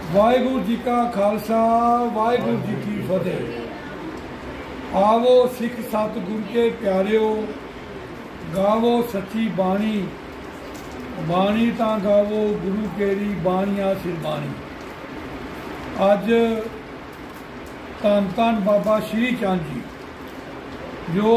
वाहिगुरू जी का खालसा वाहिगुरू जी की फतेह। आवो सिख सतगुर के प्यारिओ, गावो सच्ची बाणी, बाणी ता गावो गुरु केरी बाणिया सिरबाणी। अज धन धन बाबा श्री चंद जी जो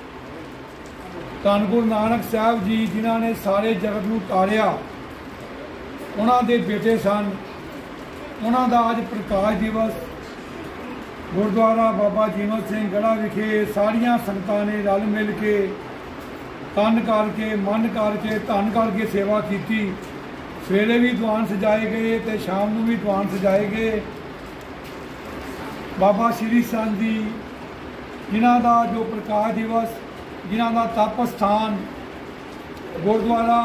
धन गुरु नानक साहब जी जिन्हों ने सारे जगत को तारिया, उन्हों के बेटे सन। उन्हों का अज प्रकाश दिवस गुरुद्वारा बाबा जीवन सिंह गढ़ा विखे सारिया संगतां ने रल मिल के तन करके मन करके धन करके सेवा की। सवेरे भी दीवान सजाए गए तो शाम को भी दीवान सजाए गए। बाबा श्री चंद जी जिन्हों का जो प्रकाश दिवस, जिन्हों का तप स्थान गुरुद्वारा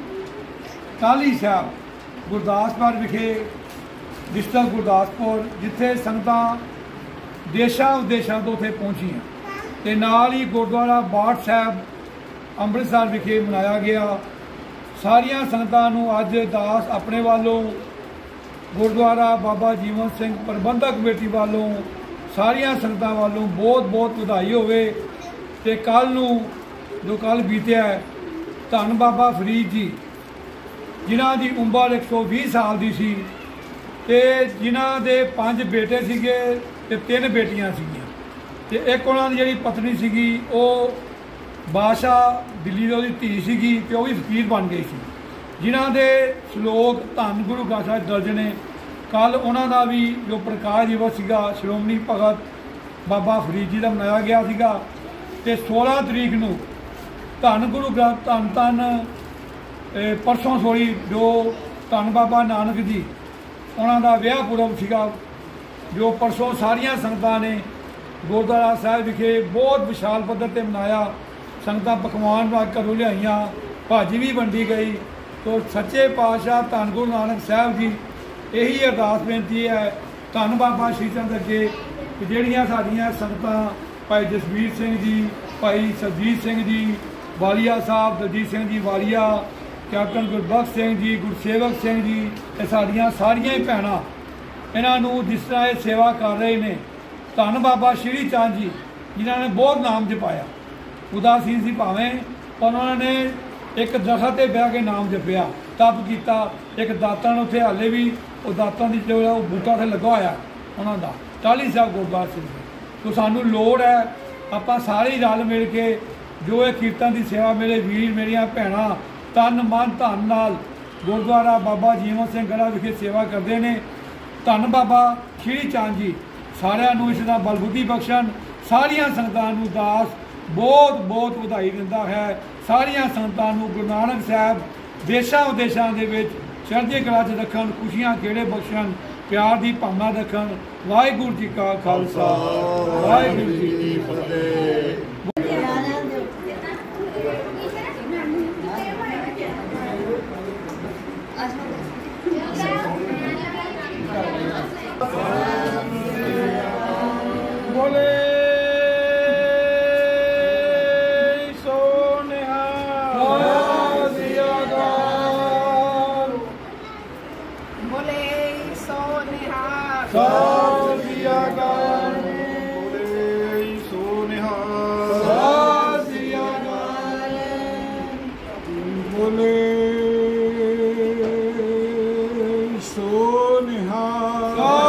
टाहली साहब गुरदासपुर विखे डिस्ट्रिक्ट गुरदासपुर, जिथे संगतां देशा विदेशों तो उत्थे पहुँचियाँ, तो नाल ही गुरुद्वारा बाठ साहब अमृतसर विखे मनाया गया। सारिया संगतां नूं अज दास अपने वालों, गुरुद्वारा बाबा जीवन सिंह प्रबंधक कमेटी वालों, सारिया संगतां वालों बहुत बहुत बधाई होवे। ते कल नूं जो कल बीतिया धन बाबा फरीद जी जिन्हां दी उम्र 120 साल की सी, ते जिन्हां दे 5 बेटे सीगे ते 3 बेटियां सीगियां, ते एक उन्हां दी जिहड़ी पत्नी सीगी वो बादशाह दिल्ली दी धी सीगी, ते वो भी फकीर बन गई सी। जिन्हां दे श्लोक धन गुरु ग्रंथ साहिब दर्ज ने। कल उन्हां दा भी जो प्रकाश दिवस सीगा श्रोमणी भगत बाबा फरीद जी का मनाया गया सीगा। ते 16 तरीक नूं धन गुरु ग्रंथ धन धन परसों सोई जो धन बाबा नानक जी उन्हों का विआह पुरब सीगा, जो परसों सारिया संगतां ने गुरुद्वारा साहिब विखे बहुत विशाल पद्धर पर मनाया। संगतां पकवान घरों लियाइयां, भाजी भी वंडी गई। तो सच्चे पातशाह धन गुरु नानक साहब जी यही अरदास बेनती है धन बाबा श्री चंद अगे कि जिहड़ियां साडियां संगतां भाई जसवीर सिंह जी, भाई सरजीत सिंह जी वालिया साहब, दलजीत सिंह जी वालिया, कैप्टन गुरबख्श सिंह जी, गुरसेवक सिंह जी, ये साड़ियाँ सारिया ही भैन इन्हों जिस तरह ये सेवा कर रहे हैं। धन बाबा श्री चंद जी जिन्होंने बहुत नाम जपाया, उदासीन सी भावें, पर उन्होंने एक दरखत पर बह के नाम जपया, तप किया। एक दातन उत्थे हाले भी वो दातन की जो बूटा उत्थे लगा होया उन्हों का टाहली साहब गुरुद्वारा सिंह। तो सानू लोड़ है आपां सारे रल मिल के जो ये कीर्तन की सेवा मेरे वीर मेरिया भैणां तन मन धन नाल गुरुद्वारा बाबा जीवन सिंह गढ़ा विखे सेवा करते हैं। धन बाबा श्री चंद जी सारिਆਂ ਨੂੰ इस बलबुद्धि बख्शन। सारिया संगतां नूं दास बहुत बहुत बधाई दिंदा है। सारिया संगतां नूं गुरु नानक साहब देशा विदेशों के विच चढ़दी कला च रखन, खुशियां खेड़े बख्शन, प्यार की भावना रखन। वाहिगुरू जी का खालसा वाहिगुरू जी की फतेह। बोले सो निहाल, बोले सो निहाल, बोले सो निहाल, बोले सो निहाल।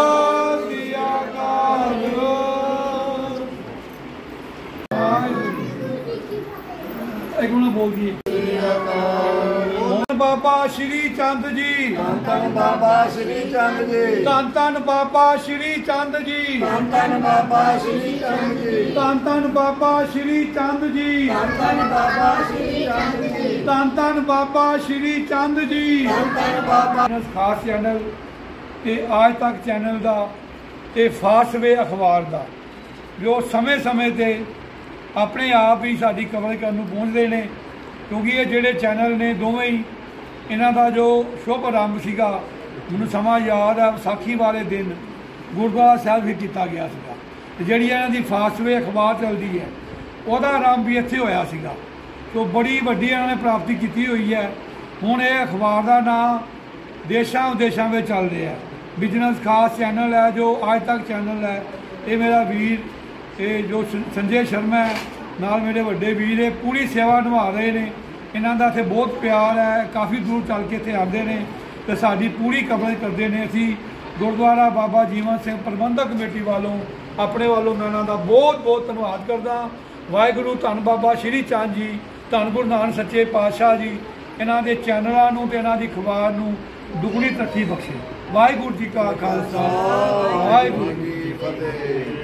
बोल दिए बाबा श्री चंद जी, धन बाबा श्री चंद जी, धन धन बाबा श्री चंद जी, धन बाबा श्री चंद जी, धन बाबा श्री चंद जी, धन बाबा श्री चंद जी, धन बाबा श्री चंद जी। धन बाबा खास चैनल ते आज तक चैनल का ते फासवे अखबार का जो समय समय ते अपने आप ही साड़ी कवरेज करने पहुँचते हैं, क्योंकि ये जोड़े चैनल ने दोवें ही इन्हों का जो शुभ आरंभ सीगा मैनूं समा याद है विसाखी वाले दिन गुरुद्वारा साहिब भी किया गया सीगा। ते जिहड़ी इन्हां दी फासवे अखबार चलती है वह आरंभ भी इत्थे होया सीगा। तो बड़ी वड्डी इन्होंने प्राप्ति की हुई है। हुण ये अखबार का नाम देशों विदेशों में चल रहा है। बिजनेस खास चैनल है, जो आज तक चैनल है, ये मेरा वीर ये जो संजय शर्मा है नाल मेरे वड्डे वीर है, पूरी सेवा निभा रहे हैं। इन्हां दा इत्थे बहुत प्यार है, काफ़ी दूर चल के इत्थे आते हैं तो साडी पूरी कवरेज करते हैं। असीं गुरुद्वारा बाबा जीवन सिंह प्रबंधक कमेटी वालों अपने वालों मैं इन्हां दा बहुत बहुत धन्नवाद करदा। वाहिगुरू धन बाबा श्री चंद जी, धन गुरु नानक सच्चे पातशाह जी इन्हां दे चैनलों नूं ते इन्हां दी अखबार नूं दुगनी तरक्की बख्शे। वाहिगुरू जी का खालसा, वाहिगुरू जी की फतेह।